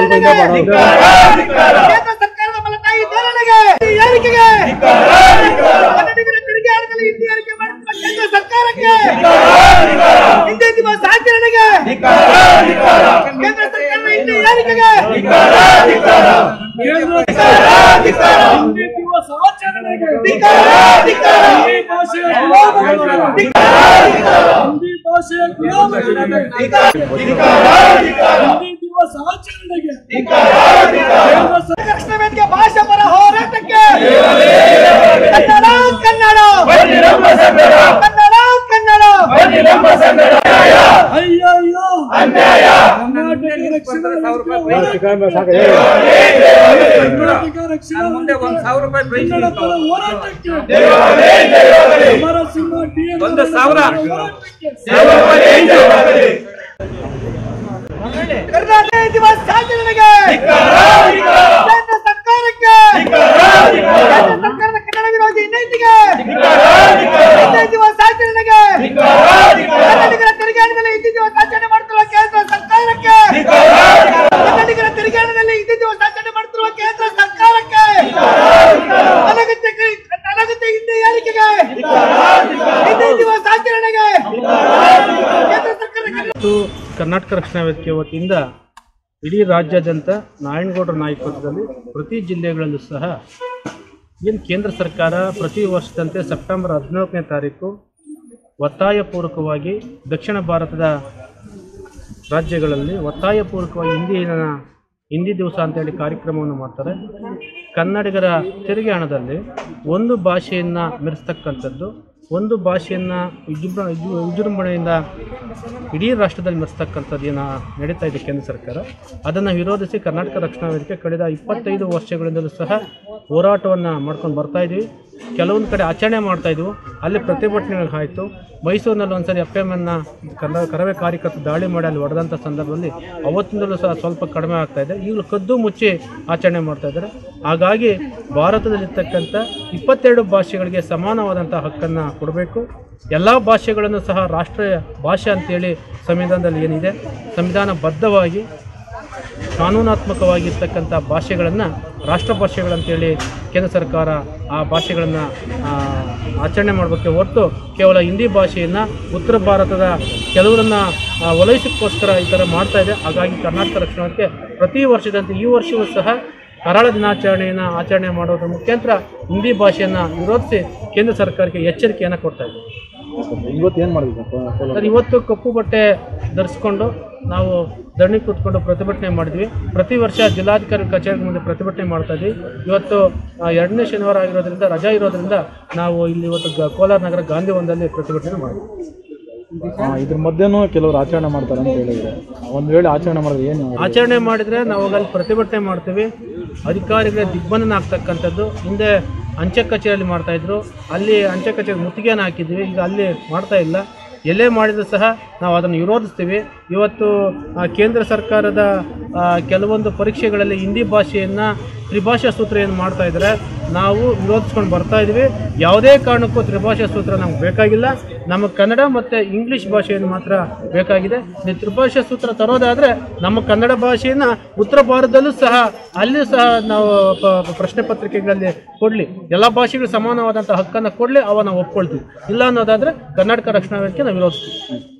ಸರ್ಕಾರದ ಮಲತಾಯಿ ಧೋರಣೆಗೆ ಏರಿಕೆಗೆ ಕನ್ನಡಿಗರ ತೆರಿಗೆ ಹಣದಲ್ಲಿ ಹಿಂದಿ ಏರಿಕೆ ಮಾಡುತ್ತಿರುವ ಕೇಂದ್ರ ಸರ್ಕಾರಕ್ಕೆ ಹಿಂದಿ ದಿವಸ ಆಚರಣೆಗೆ ಕೇಂದ್ರ ಸರ್ಕಾರದ ಹಿಂದಿ ಏರಿಕೆಗೆ ಹಿಂದಿ ದಿವಸ ಆಚರಣೆಗೆ ಹಿಂದಿ ಭಾಷೆಯ ರಕ್ಷಣಾ ವೇದಿಕೆ ಭಾಷಾ ಪರ ಹೋರಾಟಕ್ಕೆ ಕನ್ನಡ ಕನ್ನಡ ಕನ್ನಡ ಕನ್ನಡ ಅಯ್ಯಯ್ಯೋ ಕರ್ನಾಟಕ ರಕ್ಷಣಾ ಮುಂದೆ 1,000 ರೂಪಾಯಿ ಹೋರಾಟಕ್ಕೆ ಕರ್ನಾಟಕ ದಿವಸ ಆಚರಣೆಗೆ ಕೇಂದ್ರ ಸರ್ಕಾರಕ್ಕೆ ಕೇಂದ್ರ ಸರ್ಕಾರದ ಕನ್ನಡ ವಿರೋಧಿ ನೀತಿಗೆ ಹಿಂದಿ ದಿವಸ ಆಚರಣೆಗೆ ಕನ್ನಡಿಗರ ತೆರಿಗೆ ಹಣದಲ್ಲಿ ಹಿಂದಿ ದಿವಸ ಆಚರಣೆ ಮಾಡುತ್ತಿರುವ ಕೇಂದ್ರ ಸರ್ಕಾರಕ್ಕೆ ಕನ್ನಡಿಗರ ತೆರಿಗೆ ಹಣದಲ್ಲಿ ಹಿಂದಿ ದಿವಸ ಆಚರಣೆ ಮಾಡುತ್ತಿರುವ ಕೇಂದ್ರ ಸರ್ಕಾರಕ್ಕೆ ಅನಗತ್ಯ ಹಿಂದಿ ಏರಿಕೆಗೆ ಹಿಂದಿ ದಿವಸ ಆಚರಣೆಗೆ ಕೇಂದ್ರ ಸರ್ಕಾರ ಕರ್ನಾಟಕ ರಕ್ಷಣಾ ವೇದಿಕೆ ವತಿಯಿಂದ ಇಡೀ ರಾಜ್ಯಾದ್ಯಂತ ನಾರಾಯಣಗೌಡರ ನಾಯಕತ್ವದಲ್ಲಿ ಪ್ರತಿ ಜಿಲ್ಲೆಗಳಲ್ಲೂ ಸಹ ಏನು ಕೇಂದ್ರ ಸರ್ಕಾರ ಪ್ರತಿ ವರ್ಷದಂತೆ ಸೆಪ್ಟೆಂಬರ್ 14ನೇ ತಾರೀಕು ಒತ್ತಾಯಪೂರ್ವಕವಾಗಿ ದಕ್ಷಿಣ ಭಾರತದ ರಾಜ್ಯಗಳಲ್ಲಿ ಒತ್ತಾಯಪೂರ್ವಕವಾಗಿ ಹಿಂದಿ ದಿವಸ ಅಂತೇಳಿ ಕಾರ್ಯಕ್ರಮವನ್ನು ಮಾಡ್ತಾರೆ. ಕನ್ನಡಿಗರ ತೆರಿಗೆ ಹಣದಲ್ಲಿ ಒಂದು ಭಾಷೆಯನ್ನು ಮೆರೆಸ್ತಕ್ಕಂಥದ್ದು, ಒಂದು ಭಾಷೆಯನ್ನು ವಿಜೃಂಭಣೆಯಿಂದ ಇಡೀ ರಾಷ್ಟ್ರದಲ್ಲಿ ಮೆರೆಸ್ತಕ್ಕಂಥದ್ದು ಏನು ನಡೀತಾ ಇದೆ ಕೇಂದ್ರ ಸರ್ಕಾರ, ಅದನ್ನು ವಿರೋಧಿಸಿ ಕರ್ನಾಟಕ ರಕ್ಷಣಾ ವೇದಿಕೆ ಕಳೆದ 25 ವರ್ಷಗಳಿಂದಲೂ ಸಹ ಹೋರಾಟವನ್ನು ಮಾಡ್ಕೊಂಡು ಬರ್ತಾಯಿದ್ವಿ. ಕೆಲವೊಂದು ಕಡೆ ಆಚರಣೆ ಮಾಡ್ತಾಯಿದ್ವು, ಅಲ್ಲಿ ಪ್ರತಿಭಟನೆಗಳು ಆಯಿತು. ಮೈಸೂರಿನಲ್ಲಿ ಒಂದ್ಸರಿ FMನ ಕರವೇ ಕಾರ್ಯಕರ್ತರು ದಾಳಿ ಮಾಡಿ ಅಲ್ಲಿ ಹೊಡೆದಂಥ ಸಂದರ್ಭದಲ್ಲಿ ಅವತ್ತಿಂದಲೂ ಸಹ ಸ್ವಲ್ಪ ಕಡಿಮೆ ಆಗ್ತಾಯಿದೆ. ಈಗಲೂ ಕದ್ದು ಮುಚ್ಚಿ ಆಚರಣೆ ಮಾಡ್ತಾಯಿದ್ದಾರೆ. ಹಾಗಾಗಿ ಭಾರತದಲ್ಲಿರ್ತಕ್ಕಂಥ 22 ಭಾಷೆಗಳಿಗೆ ಸಮಾನವಾದಂಥ ಹಕ್ಕನ್ನು ಕೊಡಬೇಕು. ಎಲ್ಲ ಭಾಷೆಗಳನ್ನು ಸಹ ರಾಷ್ಟ್ರೀಯ ಭಾಷೆ ಅಂತೇಳಿ ಸಂವಿಧಾನದಲ್ಲಿ ಏನಿದೆ, ಸಂವಿಧಾನಬದ್ಧವಾಗಿ ಕಾನೂನಾತ್ಮಕವಾಗಿರ್ತಕ್ಕಂಥ ಭಾಷೆಗಳನ್ನು ರಾಷ್ಟ್ರ ಭಾಷೆಗಳಂತೇಳಿ ಕೇಂದ್ರ ಸರ್ಕಾರ ಆ ಭಾಷೆಗಳನ್ನು ಆಚರಣೆ ಮಾಡಬೇಕೆ ಹೊರತು ಕೇವಲ ಹಿಂದಿ ಭಾಷೆಯನ್ನು ಉತ್ತರ ಭಾರತದ ಕೆಲವರನ್ನು ಒಲೈಸಕ್ಕೋಸ್ಕರ ಈ ಥರ ಮಾಡ್ತಾಯಿದೆ. ಹಾಗಾಗಿ ಕರ್ನಾಟಕ ರಕ್ಷಣಾ ವೇದಿಕೆ ಪ್ರತಿ ವರ್ಷದಂತೆ ಈ ವರ್ಷವೂ ಸಹ ಕರಾಳ ದಿನಾಚರಣೆಯನ್ನು ಆಚರಣೆ ಮಾಡೋದ್ರ ಮುಖಾಂತರ ಹಿಂದಿ ಭಾಷೆಯನ್ನು ವಿರೋಧಿಸಿ ಕೇಂದ್ರ ಸರ್ಕಾರಕ್ಕೆ ಎಚ್ಚರಿಕೆಯನ್ನು ಕೊಡ್ತಾ ಇದೆ. ಇವತ್ತು ಏನು ಮಾಡಿದ್ವಿ ಸರ್, ಇವತ್ತು ಕಪ್ಪು ಬಟ್ಟೆ ಧರಿಸ್ಕೊಂಡು ನಾವು ಧರಣಿ ಕೂತ್ಕೊಂಡು ಪ್ರತಿಭಟನೆ ಮಾಡಿದ್ವಿ. ಪ್ರತಿ ವರ್ಷ ಜಿಲ್ಲಾಧಿಕಾರಿ ಕಚೇರಿ ಮುಂದೆ ಪ್ರತಿಭಟನೆ ಮಾಡ್ತಾ ಇದ್ವಿ. ಇವತ್ತು 2ನೇ ಶನಿವಾರ ಆಗಿರೋದ್ರಿಂದ, ರಜಾ ಇರೋದ್ರಿಂದ ನಾವು ಇಲ್ಲಿ ಇವತ್ತು ಕೋಲಾರ ನಗರ ಗಾಂಧಿ ವನದಲ್ಲಿ ಪ್ರತಿಭಟನೆ ಮಾಡಿದ್ವಿ. ಇದ್ರ ಮಧ್ಯೆನೂ ಕೆಲವರು ಆಚರಣೆ ಮಾಡ್ತಾರೆ ಅಂತ ಹೇಳಿದ್ರೆ, ಒಂದು ವೇಳೆ ಆಚರಣೆ ಮಾಡಿದ್ರೆ ಏನು ಆಚರಣೆ ಮಾಡಿದರೆ ನಾವು ಅಲ್ಲಿ ಪ್ರತಿಭಟನೆ ಮಾಡ್ತೀವಿ. ಅಧಿಕಾರಿಗಳ ದಿಗ್ಬಂಧನ ಆಗ್ತಕ್ಕಂಥದ್ದು ಹಿಂದೆ ಅಂಚೆ ಕಚೇರಿಯಲ್ಲಿ ಮಾಡ್ತಾಯಿದ್ರು, ಅಲ್ಲಿ ಅಂಚೆ ಕಚೇರಿ ಮುತ್ತಿಗೆಯನ್ನು ಹಾಕಿದ್ವಿ. ಈಗ ಅಲ್ಲಿ ಮಾಡ್ತಾ ಇಲ್ಲ. ಎಲ್ಲೇ ಮಾಡಿದರೂ ಸಹ ನಾವು ಅದನ್ನು ವಿರೋಧಿಸ್ತೀವಿ. ಇವತ್ತು ಕೇಂದ್ರ ಸರ್ಕಾರದ ಕೆಲವೊಂದು ಪರೀಕ್ಷೆಗಳಲ್ಲಿ ಹಿಂದಿ ಭಾಷೆಯನ್ನು ತ್ರಿಭಾಷಾ ಸೂತ್ರ ಏನು ಮಾಡ್ತಾ ಇದ್ದಾರೆ, ನಾವು ವಿರೋಧಿಸ್ಕೊಂಡು ಬರ್ತಾ ಇದ್ವಿ. ಯಾವುದೇ ಕಾರಣಕ್ಕೂ ತ್ರಿಭಾಷಾ ಸೂತ್ರ ನಮ್ಗೆ ಬೇಕಾಗಿಲ್ಲ. ನಮಗೆ ಕನ್ನಡ ಮತ್ತು ಇಂಗ್ಲೀಷ್ ಭಾಷೆಯನ್ನು ಮಾತ್ರ ಬೇಕಾಗಿದೆ. ನೀವು ತ್ರಿಭಾಷಾ ಸೂತ್ರ ತರೋದಾದರೆ ನಮ್ಮ ಕನ್ನಡ ಭಾಷೆಯನ್ನು ಉತ್ತರ ಭಾರತದಲ್ಲೂ ಸಹ ಅಲ್ಲಿಯೂ ಸಹ ನಾವು ಪ್ರಶ್ನೆ ಪತ್ರಿಕೆಗಳಲ್ಲಿ ಕೊಡಲಿ, ಎಲ್ಲ ಭಾಷೆಗಳು ಸಮಾನವಾದಂಥ ಹಕ್ಕನ್ನು ಕೊಡಲಿ, ಅವ ನಾವು ಒಪ್ಕೊಳ್ತೀವಿ. ಇಲ್ಲ ಅನ್ನೋದಾದರೆ ಕರ್ನಾಟಕ ರಕ್ಷಣಾ ವೇದಿಕೆ ನಾವು ವಿರೋಧಿಸ್ತೀವಿ.